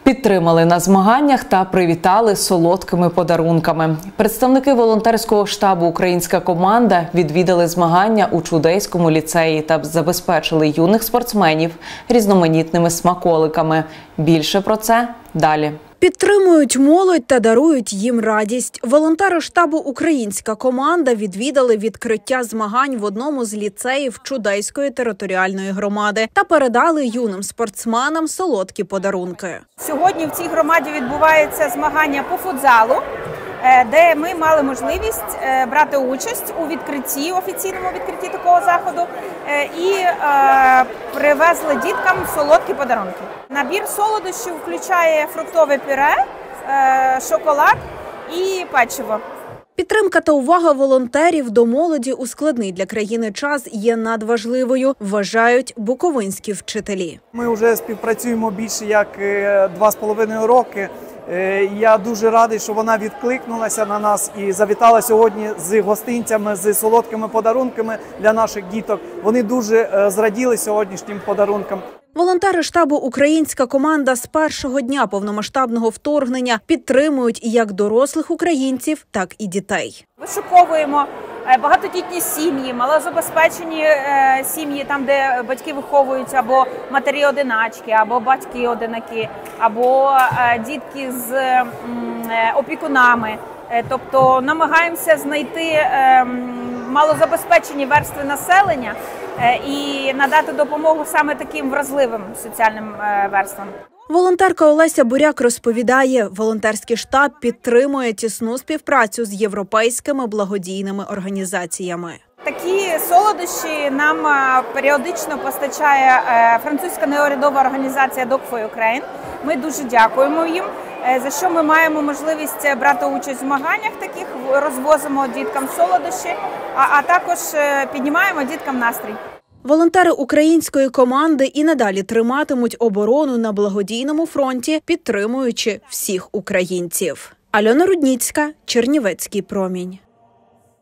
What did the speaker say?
Підтримали на змаганнях та привітали солодкими подарунками. Представники волонтерського штабу «Українська команда» відвідали змагання у Чудейському ліцеї та забезпечили юних спортсменів різноманітними смаколиками. Більше про це далі. Підтримують молодь та дарують їм радість. Волонтери штабу «Українська команда» відвідали відкриття змагань в одному з ліцеїв Чудейської територіальної громади та передали юним спортсменам солодкі подарунки. Сьогодні в цій громаді відбувається змагання по футзалу, де ми мали можливість брати участь у відкритті, офіційному відкритті такого заходу і привезли діткам солодкі подарунки. Набір солодощів включає фруктове пюре, шоколад і печиво. Підтримка та увага волонтерів до молоді у складний для країни час є надважливою, вважають буковинські вчителі. Ми вже співпрацюємо більше як 2,5 роки. Я дуже радий, що вона відкликнулася на нас і завітала сьогодні з гостинцями, з солодкими подарунками для наших діток. Вони дуже зраділи сьогоднішнім подарункам. Волонтери штабу «Українська команда» з першого дня повномасштабного вторгнення підтримують як дорослих українців, так і дітей. Вишуковуємо багатодітні сім'ї, малозабезпечені сім'ї, там де батьки виховуються або матері-одиначки, або батьки-одинаки, або дітки з опікунами. Тобто намагаємося знайти малозабезпечені верстви населення і надати допомогу саме таким вразливим соціальним верствам. Волонтерка Олеся Буряк розповідає, волонтерський штаб підтримує тісну співпрацю з європейськими благодійними організаціями. Такі солодощі нам періодично постачає французька неурядова організація Dog for Ukraine. Ми дуже дякуємо їм, за що ми маємо можливість брати участь в змаганнях таких, розвозимо діткам солодощі, а також піднімаємо діткам настрій. Волонтери української команди і надалі триматимуть оборону на благодійному фронті, підтримуючи всіх українців. Альона Рудніцька, Чернівецький промінь.